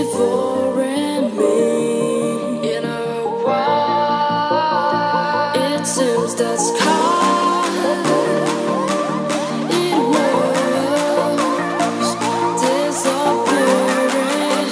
for me. You know why? It seems that's caught in words disappearing.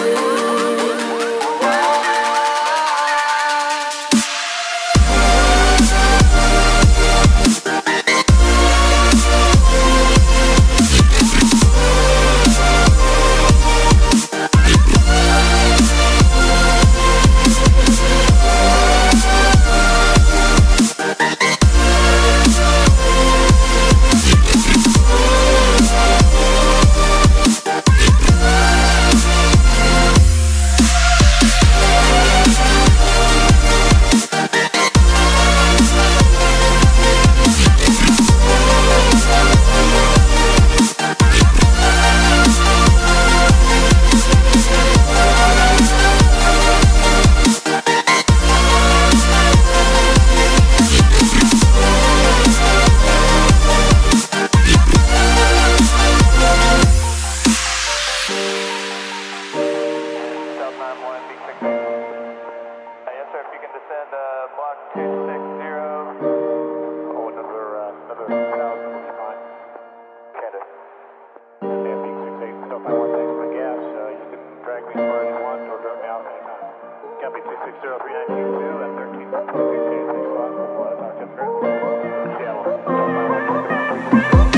Yes, sir. If you can descend block 260. Oh, another 1,000 will be fine. Canada. Yeah, peak 68. So if I want thanks for the gas, you can drag me as far as you want or drop me off anytime. Copy 260, 3992 and 13. Thanks a lot. We'll talk to you. Seattle.